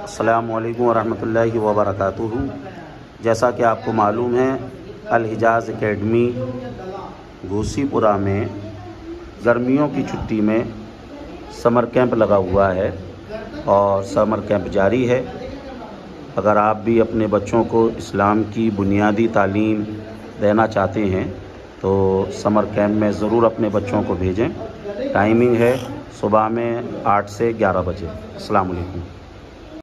अस्सलामु अलैकुम वरहमतुल्लाहि वबरकातुहू। जैसा कि आपको मालूम है, अल हिजाज़ एकेडमी घोसीपुरा में गर्मियों की छुट्टी में समर कैंप लगा हुआ है और समर कैंप जारी है। अगर आप भी अपने बच्चों को इस्लाम की बुनियादी तालीम देना चाहते हैं तो समर कैंप में ज़रूर अपने बच्चों को भेजें। टाइमिंग है सुबह में 8 से 11 बजे। अस्सलामु अलैकुम।